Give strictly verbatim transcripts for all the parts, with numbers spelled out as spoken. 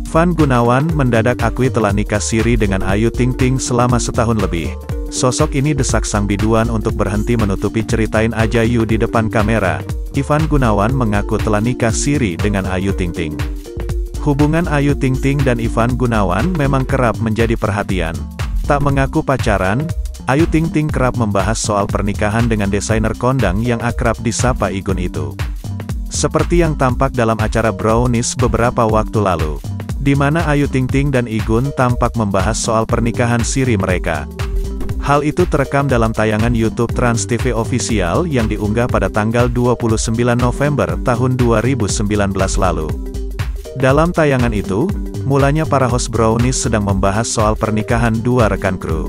Ivan Gunawan mendadak akui telah nikah siri dengan Ayu Ting Ting selama setahun lebih. Sosok ini desak sang biduan untuk berhenti menutupi ceritain aja yuk di depan kamera. Ivan Gunawan mengaku telah nikah siri dengan Ayu Ting Ting. Hubungan Ayu Ting Ting dan Ivan Gunawan memang kerap menjadi perhatian. Tak mengaku pacaran, Ayu Ting Ting kerap membahas soal pernikahan dengan desainer kondang yang akrab disapa Igun itu. Seperti yang tampak dalam acara Brownies beberapa waktu lalu, di mana Ayu Ting Ting dan Igun tampak membahas soal pernikahan siri mereka. Hal itu terekam dalam tayangan YouTube Trans T V Official yang diunggah pada tanggal dua puluh sembilan November tahun dua ribu sembilan belas lalu. Dalam tayangan itu, mulanya para host Brownies sedang membahas soal pernikahan dua rekan kru.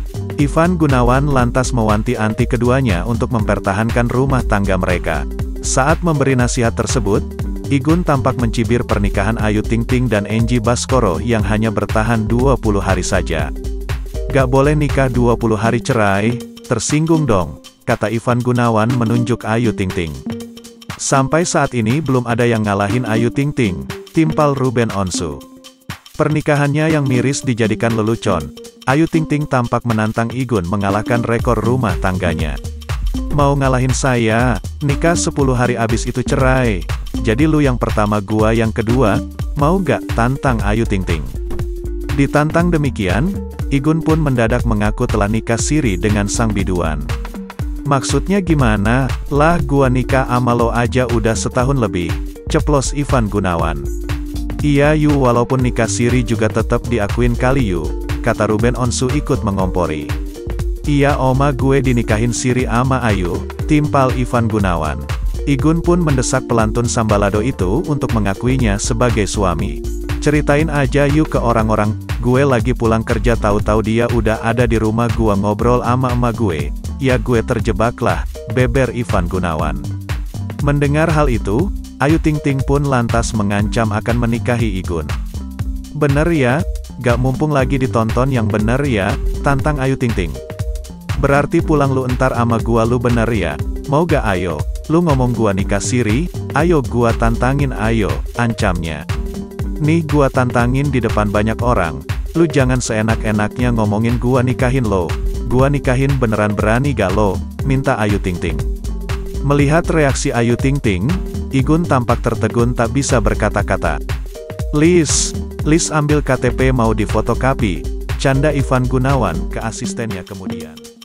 Ivan Gunawan lantas mewanti-anti keduanya untuk mempertahankan rumah tangga mereka. Saat memberi nasihat tersebut, Igun tampak mencibir pernikahan Ayu Ting Ting dan Angie Baskoro yang hanya bertahan dua puluh hari saja. "Gak boleh nikah dua puluh hari cerai, tersinggung dong," kata Ivan Gunawan menunjuk Ayu Ting Ting. "Sampai saat ini belum ada yang ngalahin Ayu Ting Ting," timpal Ruben Onsu. Pernikahannya yang miris dijadikan lelucon. Ayu Ting Ting tampak menantang Igun mengalahkan rekor rumah tangganya. "Mau ngalahin saya, nikah sepuluh hari abis itu cerai. Jadi lu yang pertama gua yang kedua, mau gak?" tantang Ayu Ting Ting. Ditantang demikian, Igun pun mendadak mengaku telah nikah siri dengan sang biduan. "Maksudnya gimana? Lah gua nikah ama lo aja udah setahun lebih," ceplos Ivan Gunawan. "Iya yu walaupun nikah siri juga tetap diakuin kali yu," kata Ruben Onsu ikut mengompori. "Iya oma gue dinikahin siri ama Ayu," timpal Ivan Gunawan. Igun pun mendesak pelantun Sambalado itu untuk mengakuinya sebagai suami. "Ceritain aja yuk ke orang-orang, gue lagi pulang kerja tahu-tahu dia udah ada di rumah gua ngobrol ama emak gue. Ya gue terjebak lah," beber Ivan Gunawan. Mendengar hal itu, Ayu Ting Ting pun lantas mengancam akan menikahi Igun. "Bener ya? Gak mumpung lagi ditonton yang bener ya?" tantang Ayu Ting Ting. "Berarti pulang lu entar ama gua lu bener ya? Mau gak ayo? Lu ngomong gua nikah siri, ayo gua tantangin ayo," ancamnya. "Nih gua tantangin di depan banyak orang, lu jangan seenak-enaknya ngomongin gua nikahin lo. Gua nikahin beneran berani gak lo?" minta Ayu Ting Ting. Melihat reaksi Ayu Ting Ting, Igun tampak tertegun tak bisa berkata-kata. "Lis, Lis ambil K T P mau difotokopi," canda Ivan Gunawan ke asistennya kemudian.